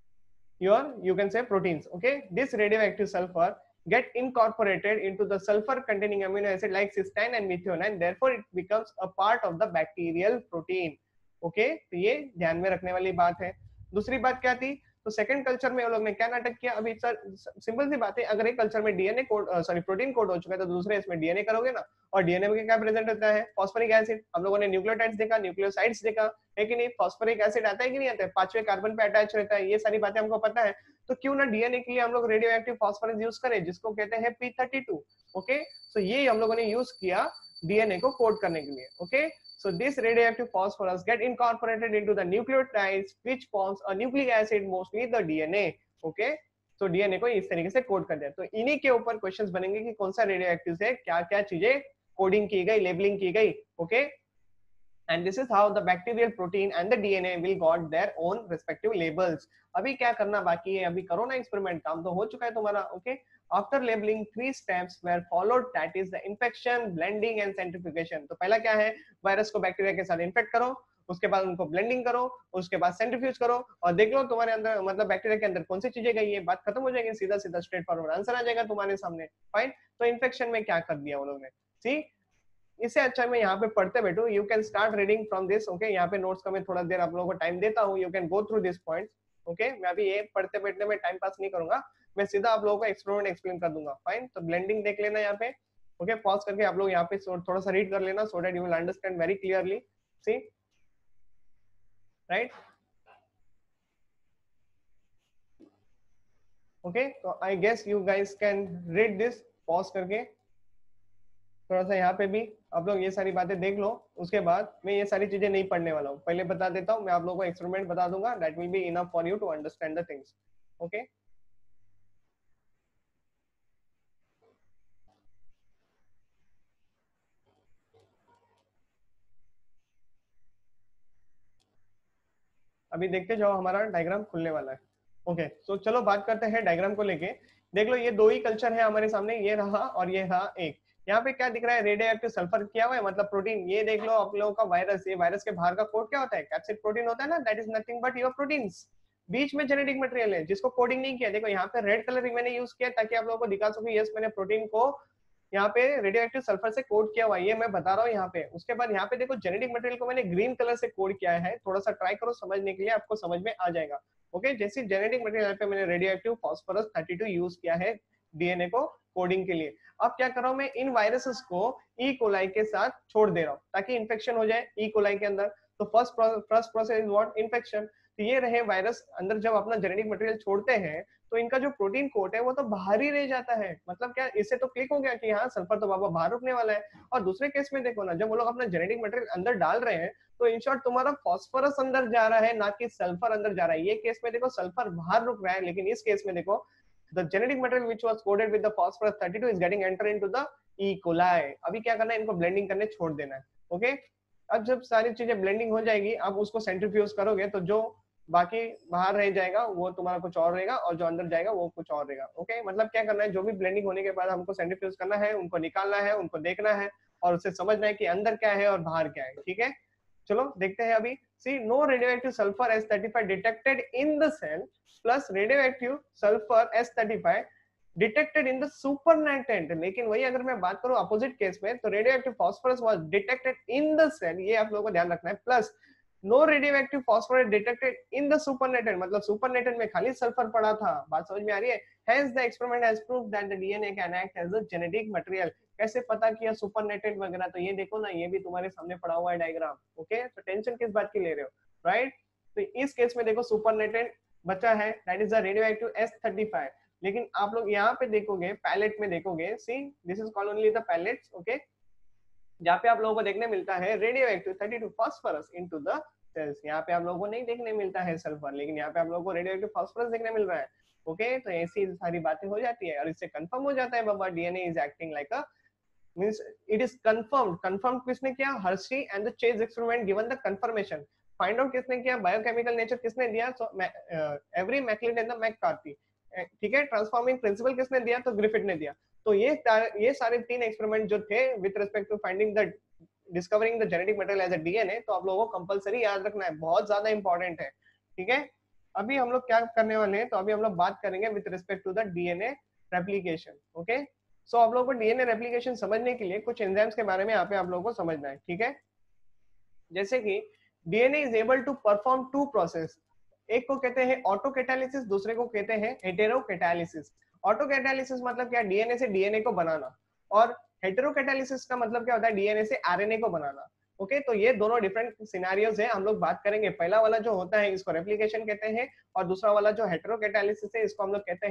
your you can say proteins. Okay, this radioactive sulfur get incorporated into the sulfur containing amino acid like cysteine and methionine, therefore it becomes a part of the bacterial protein. Okay, तो ये ध्यान में रखने वाली बात है. दूसरी बात क्या थी, तो सेकंड कल्चर में वो लोग ने क्या नाटक किया. अभी सर सिंपल सी बात है, अगर एक कल्चर में DNA code sorry protein code हो चुका है तो दूसरे इसमें डीएनए करोगे ना, और डीएनए में क्या प्रेजेंट होता है, फॉस्फोरिक एसिड. हम लोगों ने न्यूक्लियोटाइड्स देखा, न्यूक्लियोसाइड्स देखा, है कि नहीं. फॉस्फोरिक एसिड आता है कि नहीं आता है, पांचवें कार्बन पे अटैच रहता है. ये सारी बातें हमको पता है. तो क्यों ना डीएनए के लिए हम लोग रेडियो एक्टिव फॉस्फोरस यूज करें, जिसको कहते हैं P thirty-two. ओके, सो ये हम लोगों ने यूज किया डीएनए को कोड करने के लिए। Okay, so this radioactive phosphorus get incorporated into the nucleotides which forms a nucleic acid, mostly the DNA. ओके, तो डीएनए को इस तरीके से कोड कर दिया। तो इन्हीं के ऊपर क्वेश्चंस बनेंगे कि कौन सा रेडियोएक्टिव से क्या क्या चीजें कोडिंग की गई, लेबलिंग की गई। Okay, and this is how the bacterial protein and the D N A will got their own respective labels। अभी क्या करना बाकी है, अभी करो ना एक्सपेरिमेंट, काम तो हो चुका है तुम्हारा। Okay, after labelling three steps were followed, that is the infection, blending and centrifugation. तो पहला क्या है, वायरस को बैक्टीरिया के साथ इन्फेक्ट करो, उसके बाद उनको ब्लेंडिंग करो, उसके बाद सेंट्रीफ्यूज करो और देख लो तुम्हारे अंदर मतलब बैक्टीरिया के अंदर कौन सी चीजें गई है, बात खत्म हो जाएगी, सीधा सीधा स्ट्रेट फॉरवर्ड आंसर आ जाएगा तुम्हारे सामने। फाइन, तो इन्फेक्शन में क्या कर दिया वो लोग ने, सी इससे अच्छा मैं यहाँ पे पढ़ते बैठू, you can start reading from this. Okay, यहाँ पे नोट्स का मैं थोड़ा देर आप लोगों को टाइम देता हूँ, you can go through this points. Okay, मैं अभी ये पढ़ते बैठने में टाइम पास नहीं करूंगा, मैं सीधा आप लोगों को एक्सपेरिमेंट एक्सप्लेन कर दूंगा। फाइन, तो ब्लेंडिंग देख लेना यहाँ पे। ओके, पॉज करके आप लोग यहाँ पे थोड़ा सा रीड कर लेना, so that you will understand very clearly. See right, okay, तो I guess you guys can read this, pause करके थोड़ा सा यहाँ पे भी आप लोग ये सारी बातें देख लो। उसके बाद मैं ये सारी चीजें नहीं पढ़ने वाला हूँ, पहले बता देता हूँ, मैं आप लोगों को एक्सपेरिमेंट बता दूंगा, that will be enough for you to understand the things. Okay, अभी देखते जाओ, हमारा डायग्राम खुलने वाला है। ओके, तो चलो बात करते हैं डायग्राम को लेके। देख लो, ये दो ही कल्चर है हमारे सामने, ये रहा और ये रहा एक। यहाँ पे क्या दिख रहा है, रेडियोएक्टिव सल्फर किया हुआ है, मतलब प्रोटीन। ये देख लो आप लोगों का वायरस, ये वायरस के बाहर का कोड क्या होता है, कैप्सिड प्रोटीन होता है ना, that is nothing but your proteins. बीच में जेनेटिक मटेरियल है जिसको कोडिंग नहीं किया। देखो यहाँ पे रेड कलर मैंने यूज किया ताकि आप लोगों को दिखा सकूं, यस मैंने प्रोटीन को यहाँ पे रेडियोएक्टिव सल्फर से कोड किया हुआ है, ये मैं बता रहा हूँ यहाँ पे। उसके बाद यहाँ पे देखो जेनेटिक मटेरियल को मैंने ग्रीन कलर से कोड किया है, थोड़ा सा ट्राई करो समझने के लिए, आपको समझ में आ जाएगा। ओके, जैसे जेनेटिक मटेरियल पे मैंने radioactive phosphorus thirty two use किया है डीएनए को कोडिंग के लिए। अब क्या कर रहा हूँ मैं, इन वायरसेस को ई कोलाई के साथ छोड़ दे रहा हूँ ताकि इन्फेक्शन हो जाए ई कोलाई के अंदर। तो first first process is what, infection. तो ये रहे वायरस अंदर जब अपना जेनेटिक मटेरियल छोड़ते हैं तो इनका जो प्रोटीन कोट है वो तो बाहर ही रह जाता है। मतलब क्या, इससे तो क्लिक हो गया कि हाँ सल्फर तो बाबा बाहर रुकने वाला है। और दूसरे केस में देखो ना, जब वो लोग अपना जेनेटिक मटेरियल अंदर डाल रहे हैं तो इन शॉर्ट तुम्हारा फॉस्फोरस अंदर जा रहा है, ना कि सल्फर अंदर जा रहा है। ये केस में देखो सल्फर बाहर रुक रहा है, लेकिन इस केस में देखो the genetic material which was coded with the phosphorus thirty two is getting enter into the E. coli। अभी क्या करना है, इनको ब्लेंडिंग करने छोड़ देना है। ओके, अब जब सारी चीजें ब्लेंडिंग हो जाएगी, अब उसको सेंट्रीफ्यूज करोगे तो जो बाकी बाहर रह जाएगा वो तुम्हारा कुछ और रहेगा और जो अंदर जाएगा वो कुछ और रहेगा। ओके, मतलब क्या करना है, जो भी ब्लेंडिंग होने के बाद हमको सेंट्रीफ्यूज करना है, उनको निकालना है, उनको देखना है और उसे समझना है कि अंदर क्या है और बाहर क्या है। ठीक है, चलो देखते हैं अभी। See, no radioactive sulphur S thirty five detected in the cell plus radioactive sulphur S thirty five detected in the supernatant. लेकिन वही अगर मैं बात करूं अपोजिट केस में, तो radioactive phosphorus was detected in the cell, ये आप लोगों को ध्यान रखना है। Plus no radioactive phosphorus detected in the supernatant, मतलब सुपरनेटेंट में खाली सल्फर पड़ा था। बात समझ में आ रही है? Hence the experiment has proved that the D N A can act as a genetic material। कैसे पता किया सुपरनेटेंट वगैरह, तो ये देखो ना, ये भी तुम्हारे सामने पड़ा हुआ है डायग्राम। ओके, तो टेंशन किस बात की ले रहे हो, राइट? तो इस केस में देखो सुपरनेटेंट बचा है, that is the radioactive S thirty five. लेकिन आप लोग यहाँ पे देखोगे, पैलेट में देखोगे, see this is called only the pellets. Okay, जहाँ पे आप लोगों को देखने मिलता है radioactive thirty two phosphorus into the cells. यहाँ पे आप लोगों को नहीं देखने मिलता है सल्फर, लेकिन यहाँ पे आप लोगों को रेडियोएक्टिव फास्फोरस देखने मिल रहा है। ओके okay, तो ऐसी सारी बातें हो जाती है और इससे कंफर्म हो जाता है बाबा DNA is acting like a, means it is confirmed. Confirm किसने किया? Hershey and the Chase experiment given the confirmation. Find out किसने किया? बायोकेमिकल नेचर किसने दिया? So Avery McLean and the McCarthy. ठीक है, ट्रांसफॉर्मिंग प्रिंसिपल किसने दिया? तो ग्रिफिथ ने दिया। तो ये ये सारे तीन एक्सपेरिमेंट जो थे with respect to finding the discovering the genetic material as a DNA, तो आप लोगों को कंपलसरी याद रखना है, बहुत ज्यादा इंपॉर्टेंट है। ठीक है, अभी हम लोग क्या करने वाले हैं, तो अभी हम लोग बात करेंगे with respect to the DNA replication. Okay, so आप लोगों को डीएनए रेप्लिकेशन समझने के लिए कुछ एंजाइम्स के बारे में यहाँ पे आप लोगों को समझना है। ठीक है, जैसे कि DNA is able to perform two process, एक को कहते हैं ऑटो कैटालिसिस, दूसरे को कहते हैं हेटेरो कैटालिसिस। ऑटो कैटालिसिस मतलब क्या? डीएनए से डीएनए को बनाना, और हेटेरो कैटालिसिस का मतलब क्या होता है? डीएनए से आरएनए को बनाना। ओके okay, तो ये दोनों डिफरेंट सिनेरियोज है, हम लोग बात करेंगे। पहला वाला जो होता है इसको रेप्लिकेशन कहते हैं, और दूसरा वाला जो हेटेरो कैटालिसिस है इसको हम लोग कहते हैं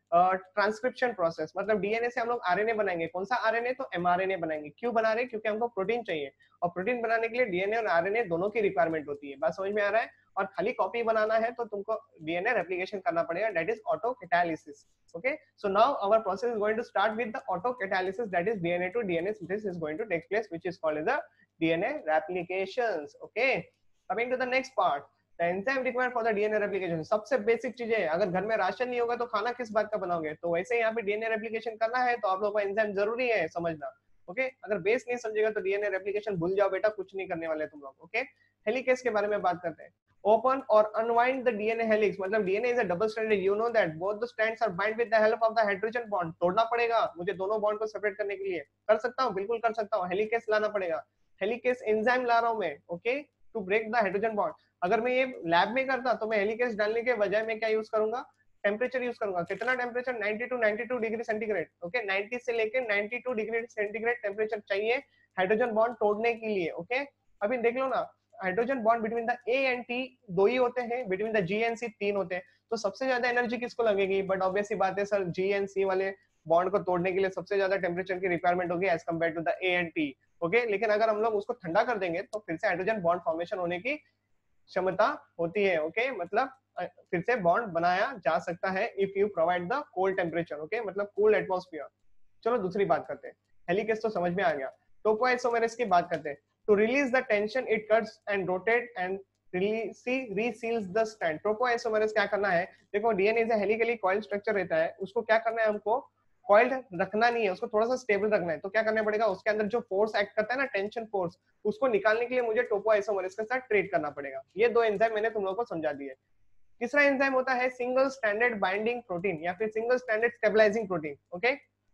ट्रांसक्रिप्शन प्रोसेस, मतलब डीएनए से हम लोग आरएनए बनाएंगे। कौन सा आरएनए? तो एमआरएनए बनाएंगे। क्यों बना रहे हैं? क्योंकि हमको प्रोटीन चाहिए, और प्रोटीन बनाने के लिए डीएनए और आरएनए दोनों की रिक्वायरमेंट होती है। बात समझ में आ रहा है? और खाली कॉपी बनाना है तो तुमको डीएनए रेप्लिकेशन करना पड़ेगा, that is autocatalysis. Okay, so now our process is going to start with the autocatalysis, that is DNA to DNA synthesis is going to take place, which is called as the DNA replications. Okay, coming to the next part, the enzyme required for the DNA replication. सबसे बेसिक चीज है, अगर घर में राशन नहीं होगा तो खाना किस बात का बनाओगे? तो वैसे ही यहाँ पे डीएनए रेप्लिकेशन करना है तो आप लोगों को एंजाइम जरूरी है समझना। Okay okay? अगर बेस नहीं समझेगा तो डीएनए रेप्लिकेशन भूल जाओ बेटा, कुछ नहीं करने वाले तुम लोग। ओके, हेलिकेस के बारे में बात करते हैं। ओपन और अनवाइंड द डीएनए हेलिक्स, मतलब DNA is a double stranded, you know that both the strands are bind with the help of the hydrogen bond. तोड़ना पड़ेगा मुझे दोनों बॉन्ड को सेपरेट करने के लिए। कर सकता हूँ, बिल्कुल कर सकता हूँ। हेलिकेस लाना पड़ेगा, हेलिकेस एंजाइम ला रहा हूँ मैं, okay, to break the hydrogen bond. अगर मैं ये लैब में करता तो मैं हेलिकेस डालने के बजाय मैं क्या यूज करूंगा? टेम्परेचर यूज करूंगा। कितना temperature? Ninety two ninety two degree centigrade. Okay, ninety से लेके ninety two degree centigrade temperature चाहिए हाइड्रोजन बॉन्ड तोड़ने के लिए। ओके, अभी देख लो ना, hydrogen bond between the A and T दो ही होते हैं, between the G and C तीन होते हैं। तो सबसे ज्यादा एनर्जी किसको लगेगी? बट ऑब्वियस ही बात है सर, जी एंड सी वाले बॉन्ड को तोड़ने के लिए सबसे ज्यादा टेम्परेचर की रिक्वायरमेंट होगी as compare to the A and T. Okay, लेकिन अगर हम लोग उसको ठंडा कर देंगे तो फिर से हाइड्रोजन बॉन्ड फॉर्मेशन होने की क्षमता होती है। Okay okay? मतलब फिर से बॉन्ड बनाया जा सकता है if you provide the cold temperature. Okay, मतलब कूल एटमॉस्फेयर। चलो दूसरी बात करते हैं, हेलिकेस तो समझ में आ गया। टोपोआइसोमेरेस की बात करते हैं। To release the tension it cuts and rotate and reseals the strand. Topoisomerase क्या करना है? देखो, DNA is a helically coiled structure रहता है, उसको क्या करना है? हमको कॉइल्ड रखना नहीं है, उसको थोड़ा सा स्टेबल रखना है। तो क्या करना पड़ेगा? उसके अंदर जो फोर्स एक्ट करता है ना, टेंशन फोर्स, उसको निकालने के लिए मुझे टोपोआइसोमेरेस के साथ ट्रीट करना पड़ेगा। ये दो एंजाइम मैंने तुम लोगों को समझा दिए। तीसरा एंजाइम होता है सिंगल स्टैंडर्ड बाइंडिंग प्रोटीन या फिर single standard stabilising protein. Okay,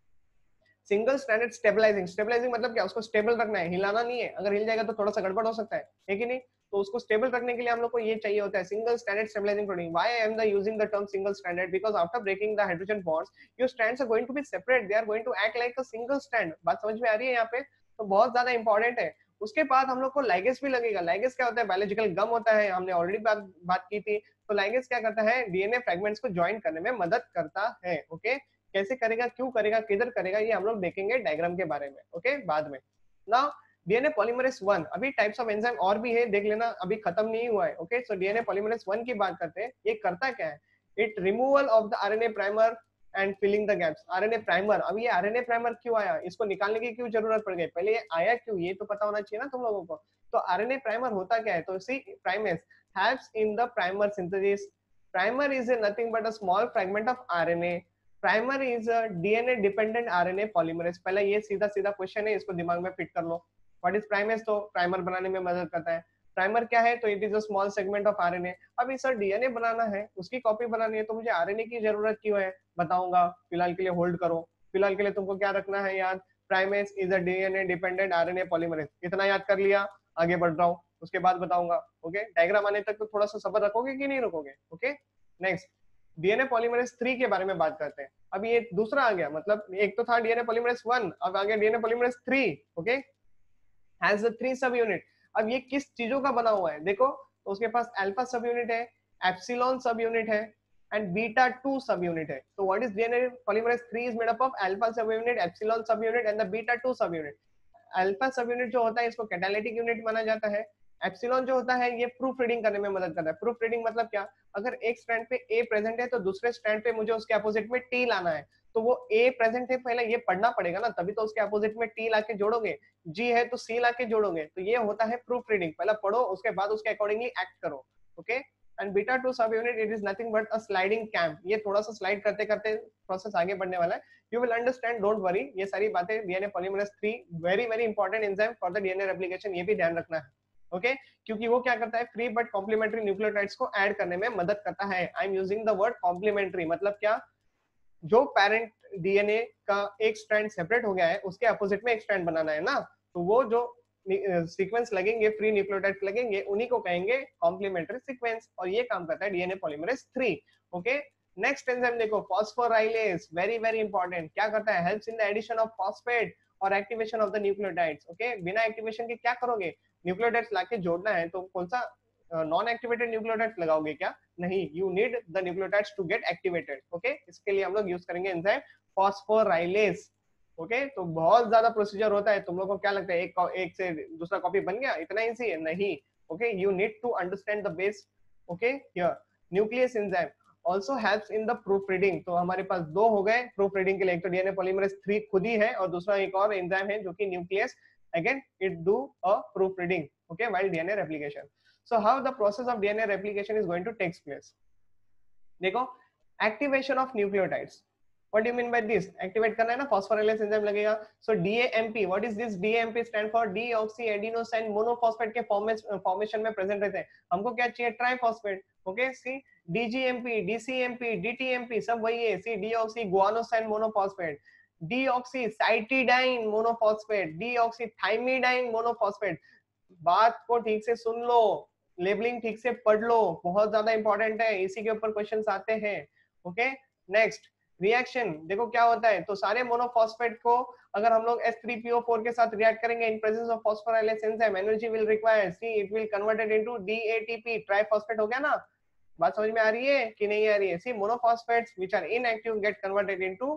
single standard stabilising, stabilising मतलब क्या? उसको स्टेबल रखना है, हिलाना नहीं है। अगर हिल जाएगा तो थोड़ा सा गड़बड़ हो सकता है, है कि नहीं? तो उसको स्टेबल रखने के लिए हम लोग को ये चाहिए होता है single standard stabilising protein. Why I am the using the term single standard? Because after breaking the hydrogen bonds your strands are going to be separate, they are going to act like a single strand. बात समझ में आ रही है यहाँ पे? तो बहुत ज्यादा इंपॉर्टेंट है। उसके बाद हम लोग को लाइगेस भी लगेगा। लाइगेस क्या होता है? बायोलॉजिकल गम होता है, हमने ऑलरेडी बात बात की थी। तो लाइगेस क्या करता है? डीएनए फ्रेगमेंट्स को ज्वाइन करने में मदद करता है। ओके, कैसे करेगा, क्यों करेगा, किधर करेगा, ये हम लोग देखेंगे डायग्राम के बारे में। ओके, बाद में। नाउ डीएनए पॉलीमरेज वन, अभी टाइप्स ऑफ एंजाइम और भी है, देख लेना, अभी खत्म नहीं हुआ है। Okay, so DNA polymerase one की बात करते हैं। ये करता क्या है? It removal of the RNA primer and filling the gaps. RNA primer, अब ये आरएनए प्राइमर क्यों आया? इसको निकालने की क्यों जरूरत पड़ गई? पहले ये आया क्यों, ये तो पता होना चाहिए ना तुम लोगों को। तो आरएनए प्राइमर होता क्या है? तो see primase helps in the primer synthesis. Primer is nothing but a small fragment of RNA. Primer is a DNA dependent RNA polymerase. पहले ये सीधा सीधा क्वेश्चन है, इसको दिमाग में फिट कर लो। What is primase? तो प्राइमर बनाने में मदद करता है। प्राइमर क्या है? तो it is a small segment of RNA. अभी सर डीएनए बनाना है, उसकी कॉपी बनानी है, तो मुझे आरएनए की जरूरत क्यों है? बताऊंगा, फिलहाल के लिए होल्ड करो। फिलहाल के लिए तुमको क्या रखना है याद? Primase is a DNA dependent RNA polymerase. इतना याद कर लिया, आगे बढ़ रहा हूँ, उसके बाद बताऊंगा। ओके, डायग्राम आने तक तो थोड़ा सा सब्र रखोगे कि नहीं रखोगे? Okay, next DNA polymerase three के बारे में बात करते हैं। अब ये दूसरा आ गया, मतलब एक तो था डीएनए पॉलीमरेज वन, अब आ गया DNA polymerase three. Okay, has three subunit. अब ये किस चीजों का बना हुआ है? देखो, तो उसके पास अल्फा सब यूनिट है, एप्सिलॉन सब यूनिट है and beta two subunit है। तो what is DNA polymerase three is made up of alpha subunit, epsilon subunit and the beta two subunit. Alpha subunit जो होता है इसको कैटालिटिक यूनिट माना जाता है। एप्सिलॉन जो होता है ये प्रूफ रीडिंग करने में मदद करता है। प्रूफ रीडिंग मतलब क्या? अगर एक स्ट्रैंड पे ए प्रेजेंट है तो दूसरे स्ट्रैंड पे मुझे उसके अपोजिट में टी लाना है, तो वो ए प्रेजेंट है, पहले ये पढ़ना पड़ेगा ना, तभी तो उसके अपोजिट में टी लाके जोड़ोगे। जी है तो सी लाके जोड़ोगे। तो ये होता है प्रूफ रीडिंग, पहले पढ़ो उसके बाद उसके अकॉर्डिंगली एक्ट करो। Okay, and beta two subunit it is nothing but a sliding clamp. ये थोड़ा सा स्लाइड करते करते प्रोसेस आगे बढ़ने वाला है, you will understand, don't worry. ये सारी बातें DNA polymerase three very very important enzyme for the DNA replication, ये भी ध्यान रखना है। Okay okay? क्योंकि वो क्या करता है? फ्री बट कॉम्प्लीमेंट्री न्यूक्लियोटाइड्स को ऐड करने में मदद करता है। I am using the word complementary, मतलब क्या? जो पेरेंट डीएनए का एक स्ट्रैंड सेपरेट हो गया है उसके अपोजिट में एक स्ट्रैंड बनाना है ना, तो वो जो सीक्वेंस लगेंगे, फ्री न्यूक्लियोटाइड्स लगेंगे, उन्हीं को कहेंगे कॉम्प्लीमेंट्री सीक्वेंस, और ये काम करता है DNA polymerase three. Okay, next enzyme देखो, फॉस्फोराइलेज, वेरी वेरी इंपॉर्टेंट। क्या करता है? Helps in the addition of phosphate और activation of the nucleotides. Okay, बिना एक्टिवेशन के क्या करोगे? न्यूक्लियोटाइड्स लाके जोड़ना है तो कौन सा नॉन एक्टिवेटेड न्यूक्लियोटाइड्स लगाओगे क्या? नहीं, you need the nucleotides to get activated. Okay, इसके लिए हम लोग यूज करेंगे एंजाइम फॉस्फोराइलेज। Okay okay? तो बहुत ज्यादा प्रोसीजर होता है। तुम लोग को क्या लगता है एक एक से दूसरा कॉपी बन गया, इतना ईजी है? नहीं। Okay, you need to understand the base. Okay, here nuclease enzyme also helps in the proof reading। तो हमारे पास दो हो गए प्रूफ रीडिंग के लिए, एक तो डीएनए पॉलीमरेज थ्री खुद ही है और दूसरा एक और एंजाइम है जो कि nuclease, again it do a proof reading. Okay, while DNA replication. so how the process of DNA replication is going to takes place? देखो, activation of nucleotides, what do you mean by this? Activate करना है ना, फॉस्फोराइलेज एंजाइम लगेगा। So dAMP, what is this? DMP stand for deoxy adenosine monophosphate के फॉर्मेशन में प्रेजेंट रहते हैं। हमको क्या चाहिए? ट्राइफॉस्फेट। ओके, सी डीजीएमपी, डीसीएमपी, डीटीएमपी सब वही है। See deoxy guanosine monophosphate, deoxy cytidine monophosphate, deoxy thymidine monophosphate. बात को ठीक से सुन लो, लेबलिंग ठीक से पढ़ लो, बहुत ज्यादा इंपॉर्टेंट है, इसी के ऊपर क्वेश्चंस आते हैं। ओके, नेक्स्ट रिएक्शन देखो क्या होता है। तो सारे मोनोफॉस्फेट को अगर हम लोग S three P O four के साथ रिएक्ट करेंगे in presence of phosphorylase enzyme, energy will require, see it will converted into dATP, triphosphate हो गया ना। बात समझ में आ रही है कि नहीं आ रही है? See monophosphates which are inactive get converted into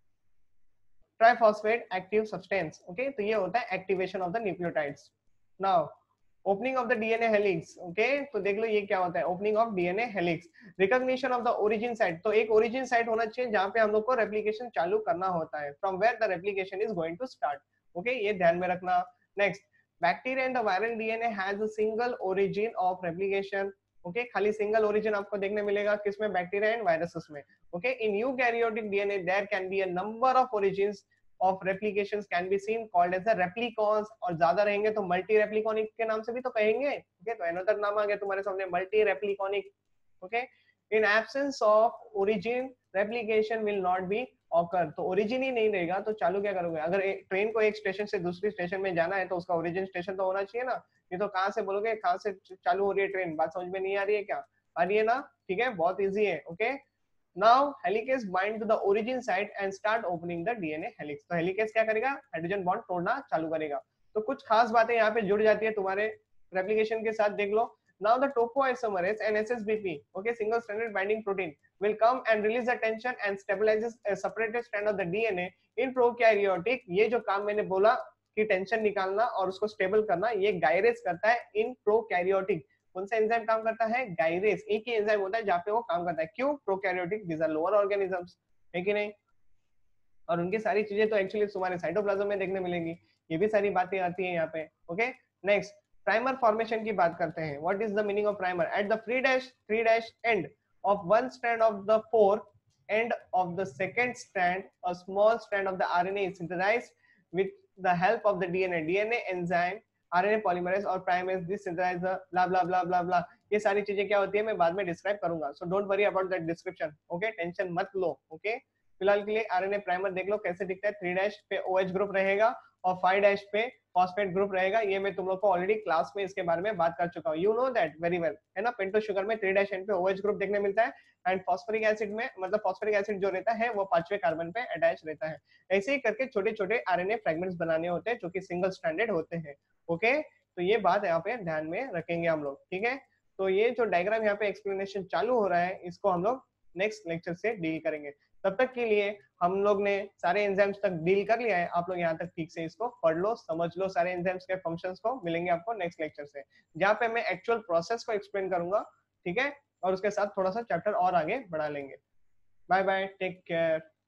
triphosphate active substance. Okay, तो ये होता है activation of the nucleotides. Now opening of the DNA helix. Okay, तो देख लो ये क्या होता है, opening of DNA helix, recognition of the origin site. तो एक ओरिजिन साइट होना चाहिए जहां पे हम लोग को रेप्लिकेशन चालू करना होता है, from where the replication is going to start. Okay, ये ध्यान में रखना। Next, bacteria and the viral DNA has a single origin of replication. Okay, खाली सिंगल ओरिजिन आपको देखने मिलेगा किसमें? बैक्टीरिया एंड वायरसेस में। Okay, in eukaryotic DNA there can be a number of origins of replications can be seen called as the replicons, और ज्यादा रहेंगे तो मल्टी रेप्लिकॉनिक के नाम से भी तो कहेंगे। ओके, तो अनदर नाम आ गया तुम्हारे सामने, multi repliconic. Okay, in absence of origin replication will not be occur. तो ओरिजिन ही नहीं रहेगा तो चालू क्या करोगे? अगर ट्रेन को एक स्टेशन से दूसरी स्टेशन में जाना है तो उसका ओरिजिन स्टेशन तो होना चाहिए ना। ये तो कहाँ से बोलोगे कहाँ से चालू हो रही है ट्रेन? बात समझ में नहीं आ रही है क्या? आ रही है ना? ठीक है, बहुत इजी है। Okay, Now helicase bind to the origin site and start opening the DNA helix. तो हेलिकेस क्या करेगा? हाइड्रोजन बॉन्ड तोड़ना चालू करेगा। तो कुछ खास बातें यहाँ पे जुड़ जाती है तुम्हारे रेप्लिकेशन के साथ, देख लो। Now the topoisomerase and S S B P, okay, single stranded binding protein will come and release the tension and stabilizes a separated strand of the DNA in prokaryotic। ये जो काम मैंने बोला कि टेंशन निकालना और उसको स्टेबल करना, ये गायरेस करता है इन प्रोकैरियोटिक। कौन सा एंजाइम काम करता है? गायरेस। एक ही एंजाइम होता है जहाँ पे वो काम करता है। क्यों? Prokaryotic, these are lower organisms, है कि नहीं? और उनकी सारी चीजें तो एक्चुअली तुम्हारे साइटोप्लाज्म में देखने मिलेगी। ये भी सारी बातें आती है यहाँ पे। ओके, नेक्स्ट प्राइमर फॉर्मेशन की बात करते हैं। What is the meaning of primer? At the free dash three dash end of one strand of the fourth end of the second strand, a small strand of the R N A is synthesized with the help of the DNA, DNA enzyme, RNA polymerase और primase, this synthesize blah blah blah blah blah. ये सारी चीजें क्या होती है मैं बाद में डिस्क्राइब करूंगा, so don't worry about that description. Okay, tension मत लो। ओके, फिलहाल के लिए आरएनए प्राइमर देख लो कैसे दिखता है। थ्री डैश पे ओएच ग्रुप रहेगा और फाइव डैश पे फॉस्फेट ग्रुप रहेगा। ये मैं तुम लोग को ऑलरेडी क्लास में इसके बारे में बात कर चुका हूँ, you know that very well, है ना। पेंटो शुगर में थ्री डैश एंड पे ओएच ग्रुप देखने मिलता है एंड फॉस्फोरिक एसिड में, मतलब फॉस्फोरिक एसिड जो रहता है वो पांचवें कार्बन पे अटैच रहता है। ऐसे ही करके छोटे छोटे आरएनए फ्रेगमेंट्स बनाने होते हैं जो कि सिंगल स्ट्रैंडेड होते हैं। ओके, तो ये बात यहाँ पे ध्यान में रखेंगे हम लोग, ठीक है। तो ये जो डायग्राम यहाँ पे एक्सप्लेनेशन चालू हो रहा है, इसको हम लोग नेक्स्ट लेक्चर से डील करेंगे। तब तक के लिए हम लोग ने सारे एंजाइम्स तक डील कर लिया है। आप लोग यहाँ तक ठीक से इसको पढ़ लो, समझ लो सारे एंजाइम्स के फंक्शंस को। मिलेंगे आपको नेक्स्ट लेक्चर से, जहाँ पे मैं एक्चुअल प्रोसेस को एक्सप्लेन करूंगा, ठीक है, और उसके साथ थोड़ा सा चैप्टर और आगे बढ़ा लेंगे। Bye bye, take care.